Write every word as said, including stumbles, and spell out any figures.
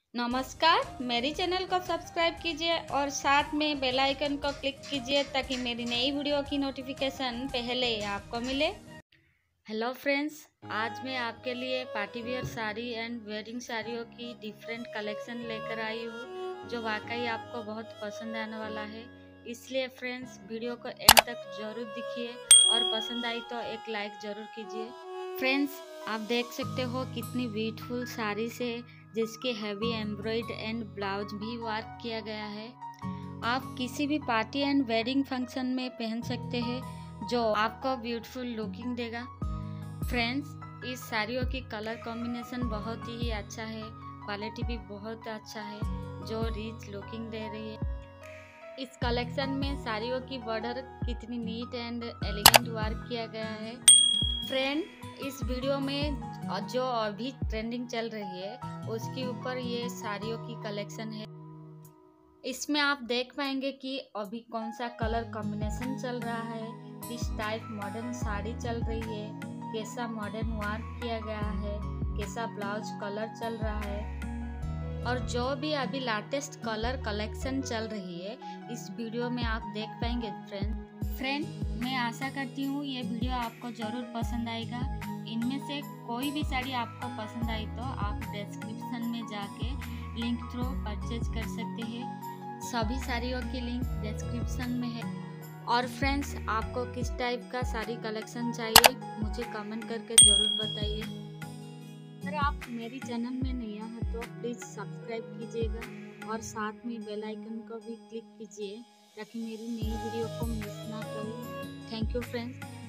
नमस्कार, मेरी चैनल को सब्सक्राइब कीजिए और साथ में बेल आइकन को क्लिक कीजिए ताकि मेरी नई वीडियो की नोटिफिकेशन पहले ही आपको मिले। हेलो फ्रेंड्स, आज मैं आपके लिए party wear sari and wedding साड़ियों की डिफरेंट कलेक्शन लेकर आई हूँ जो वाकई आपको बहुत पसंद आने वाला है। इसलिए फ्रेंड्स, वीडियो को एंड तक जरूर देखिए और पसंद आई तो एक लाइक ज़रूर कीजिए। फ्रेंड्स, आप देख सकते हो कितनी ब्यूटीफुल साड़ी से जिसके हैवी एम्ब्रॉयड एंड ब्लाउज भी वर्क किया गया है। आप किसी भी पार्टी एंड वेडिंग फंक्शन में पहन सकते हैं जो आपको ब्यूटीफुल लुकिंग देगा। फ्रेंड्स, इस साड़ियों की कलर कॉम्बिनेशन बहुत ही अच्छा है, क्वालिटी भी बहुत अच्छा है जो रिच लुकिंग दे रही है। इस कलेक्शन में साड़ियों की बॉर्डर कितनी नीट एंड एलिगेंट वर्क किया गया है। फ्रेंड, इस वीडियो में जो अभी ट्रेंडिंग चल रही है उसके ऊपर ये साड़ियों की कलेक्शन है। इसमें आप देख पाएंगे कि अभी कौन सा कलर कॉम्बिनेशन चल रहा है, किस टाइप मॉडर्न साड़ी चल रही है, कैसा मॉडर्न वर्क किया गया है, कैसा ब्लाउज कलर चल रहा है और जो भी अभी लेटेस्ट कलर कलेक्शन चल रही है इस वीडियो में आप देख पाएंगे। फ्रेंड फ्रेंड मैं आशा करती हूँ ये वीडियो आपको ज़रूर पसंद आएगा। इनमें से कोई भी साड़ी आपको पसंद आई तो आप डिस्क्रिप्शन में जाके लिंक थ्रू परचेज कर सकते हैं। सभी साड़ियों की लिंक डिस्क्रिप्शन में है। और फ्रेंड्स, आपको किस टाइप का साड़ी कलेक्शन चाहिए मुझे कमेंट करके ज़रूर बताइए। अगर आप मेरी चैनल में नया है तो प्लीज़ सब्सक्राइब कीजिएगा और साथ में बेल आइकन को भी क्लिक कीजिए ताकि मेरी नई वीडियो को मिस ना करें। Thank you friends.